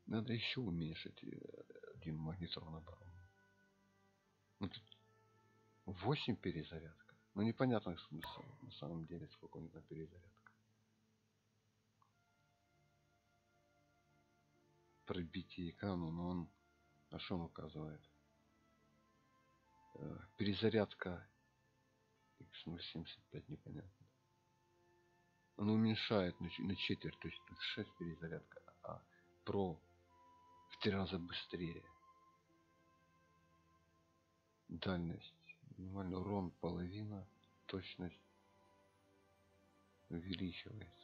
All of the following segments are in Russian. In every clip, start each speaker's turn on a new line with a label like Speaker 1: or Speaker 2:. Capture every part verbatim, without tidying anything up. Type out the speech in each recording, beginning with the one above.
Speaker 1: Надо еще уменьшить один магнетрон обороны. Ну, тут восемь перезарядка. Ну непонятно смысл на самом деле, сколько у них на перезарядка. Пробитие экрана, но он... А что он указывает? Перезарядка икс ноль семьдесят пять непонятно. Он уменьшает на четверть, то есть шесть перезарядка, а про в три раза быстрее. Дальность минимальный урон половина, точность увеличивается.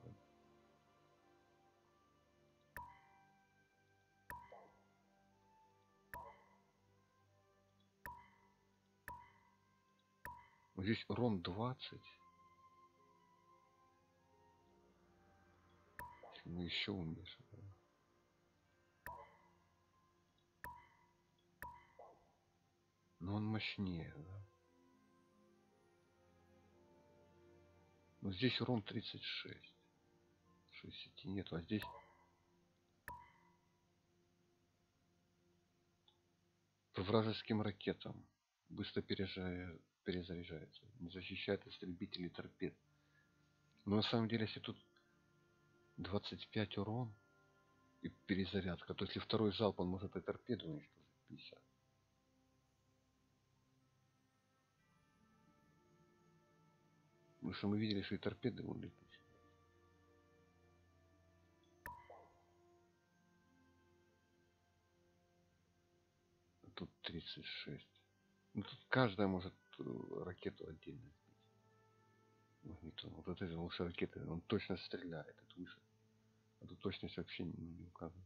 Speaker 1: Здесь урон двадцать. Мы еще уменьшим. Но он мощнее, да? Но здесь урон тридцать шесть. шестьдесят нету, а здесь по вражеским ракетам быстро перезаряжается. Не защищает истребители торпед. Но на самом деле, если тут двадцать пять урон и перезарядка, то если второй залп, он может и торпеду уничтожить пятьдесят. Потому что мы видели, что и торпеды улетят. А тут тридцать шесть. Ну, тут каждая может ракету отдельно сбить. Магнитон. Вот это лучше ракеты. Он точно стреляет. Это выше. А тут точность вообще не, не указана.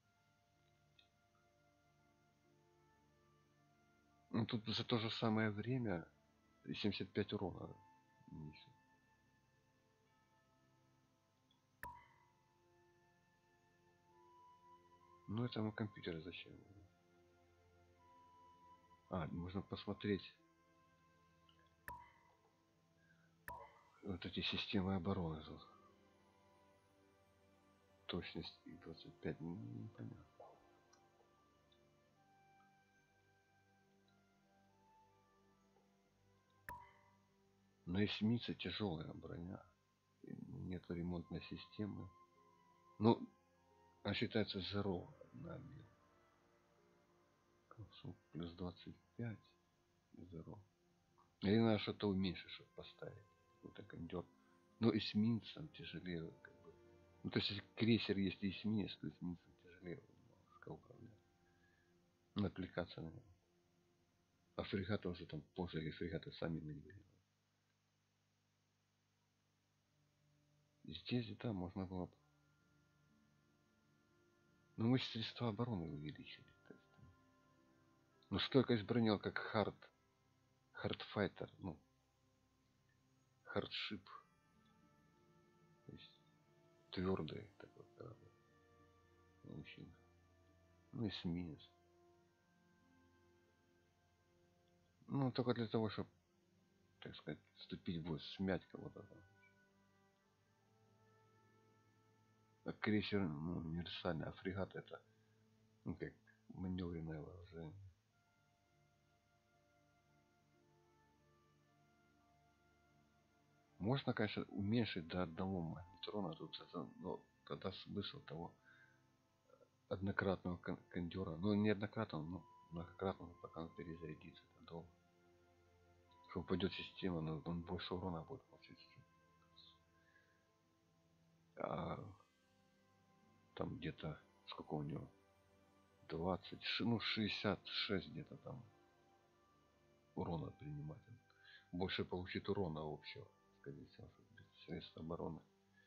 Speaker 1: Ну, тут за то же самое время семьдесят пять урона несет. Ну, это на компьютере зачем? А, можно посмотреть вот эти системы обороны тут. Точность и двадцать пять, ну, непонятно. На эсминце тяжелая броня. Нету ремонтной системы. Ну, она считается zero на мир. Плюс двадцать пять. Zero. Или надо что-то уменьшить, чтобы поставить. Вот так кондер. Но эсминцем тяжелее. Как бы. Ну, то есть, если крейсер, если эсминец, то эсминцем тяжелее управлять. Надо отвлекаться на него. А фрегаты уже там позже, или фрегаты сами маневрируют. Здесь, да, можно было бы. Но мы средства обороны увеличили. То есть, ну, стойкость брони, как хард. Хардфайтер. Ну, хардшип. То есть, твердый такой корабль. Очень. Ну, эсминец. Ну, только для того, чтобы, так сказать, вступить в бой, смять кого-то. А крейсер, ну, универсальный, а фрегат это, ну, как маневренное вооружение. Можно, конечно, уменьшить до одного магнетрона, тут это, но тогда смысл того однократного кондера, ну, не однократного, но многократного, пока он перезарядится, это долго. Если упадет система, но он больше урона будет получить. А там где-то сколько у него, двадцать, ну шестьдесят шесть где-то там урона принимать. Больше получит урона общего, скорее всего, без средств обороны.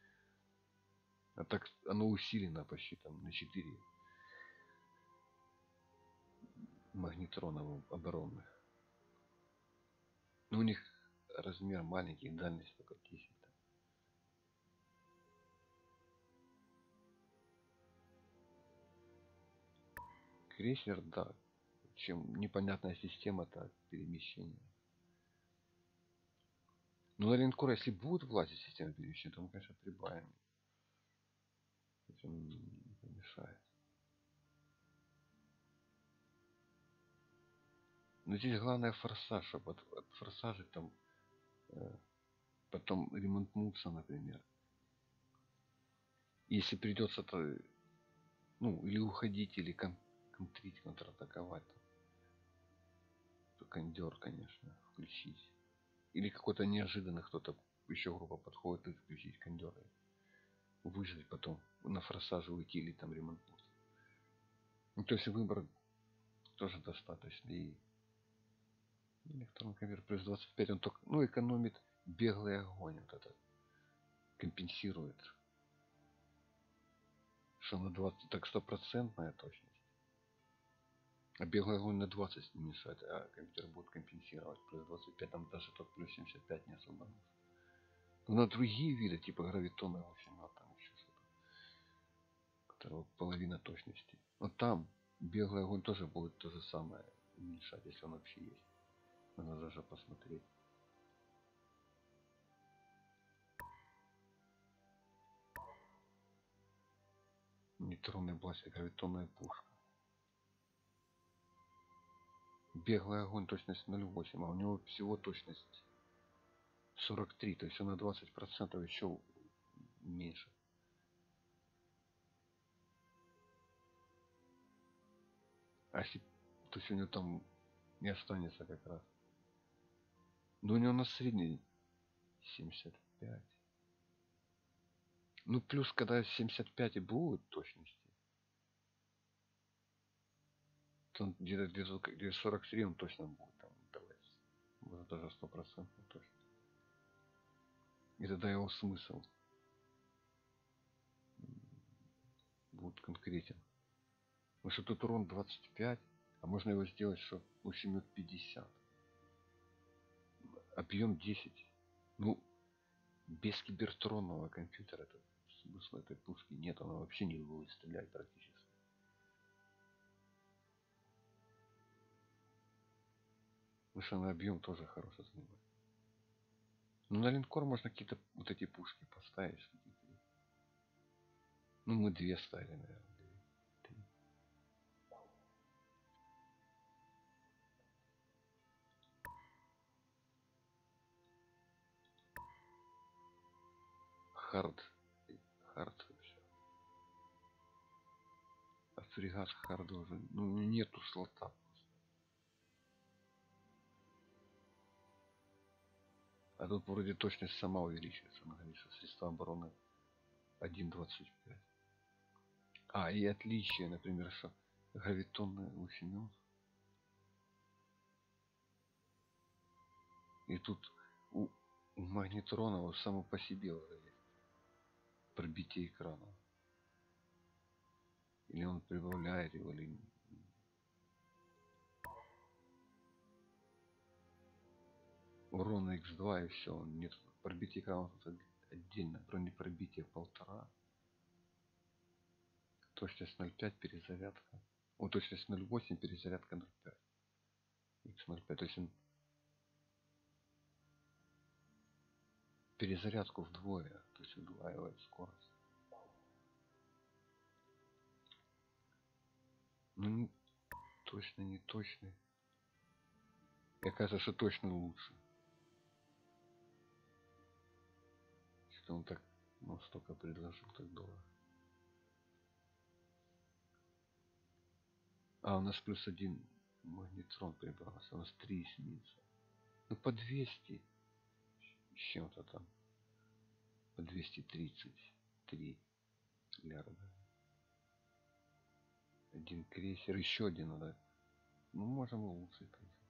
Speaker 1: А так оно усилено почти там на четыре магнетрона оборонных. Но у них размер маленький, дальность только десять. Крейсер, да. Чем непонятная система, так перемещения. Ну, на линкор, если будет влазить система перемещения, то мы, конечно, прибавим. Это не помешает. Но здесь главное форсаж, чтобы от, от форсажа там э, потом ремонтнуться, например. Если придется, то, ну, или уходить, или кон контрить, контратаковать, то, то кондер, конечно, включить. Или какой-то неожиданный кто-то, еще группа подходит, и включить кондер. Выжить потом, на форсаже уйти или там ремонтнуть. Ну, то есть выбор тоже достаточно. И электронный конвертер плюс двадцать пять, он только, ну, экономит беглый огонь. Вот это компенсирует. Что на двадцать, так стопроцентная точность. А беглый огонь на двадцать не мешает, а компьютер будет компенсировать. Плюс двадцать пять, там даже тот плюс семьдесят пять не особо нужно. Но на другие виды, типа гравитона, в общем, вот там еще что-то. Которого половина точности. Вот там беглый огонь тоже будет то же самое уменьшать, если он вообще есть. Надо даже посмотреть. Нейтронный бластер, гравитонная пушка. Беглый огонь, точность ноль восемь, а у него всего точность сорок три, то есть он на двадцать процентов еще меньше. А если, то есть у него там не останется как раз. Но у него на средний семьдесят пять. Ну плюс, когда семьдесят пять и будет точности, то где-то где сорок три он точно будет там давать. Может даже сто процентов точно. И тогда его смысл будет конкретен. Потому что тут урон двадцать пять, а можно его сделать, что ущемит пятьдесят. Объем десять. Ну, без кибертронного компьютера это смысла этой пушки нет, она вообще не будет стрелять практически. Потому что на объем тоже хорошо занимает. Ну, на линкор можно какие-то вот эти пушки поставить. Ну, мы две ставили, наверное. Три. Хард. Хард все. А фрегат харда уже. Ну, нету слота. А тут вроде точность сама увеличивается. Она говорит, что средства обороны один двадцать пять. А, и отличие, например, что гравитонный лучемет. И тут у, у магнитронов само по себе уже есть пробитие экрана. Или он прибавляет его, или... Урон икс два и все. Нет пробития экрана отдельно. Бронепробитие полтора. Точность ноль пять, перезарядка. О, точность ноль восемь, перезарядка ноль пять. икс ноль пять. То есть он перезарядку вдвое. То есть удваивает скорость. Ну, не, точно не точный. И оказывается, что точно лучше. Что он так, ну, столько предложил, так дорого. А, у нас плюс один магнитрон прибрался. У нас три эсминца. Ну, по двести. С чем-то там. По двести тридцать три миллиарда. Один крейсер. Еще один надо. Ну, можем улучшить, в принципе.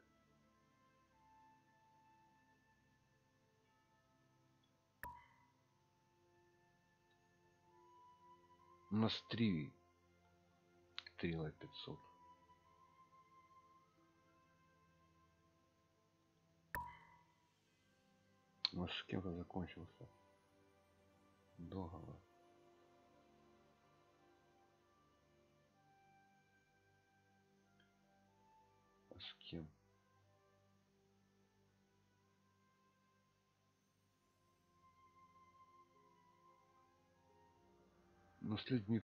Speaker 1: У нас три. Стрела пятьсот. У нас с кем-то закончился договор. А с кем? Ну, с людьми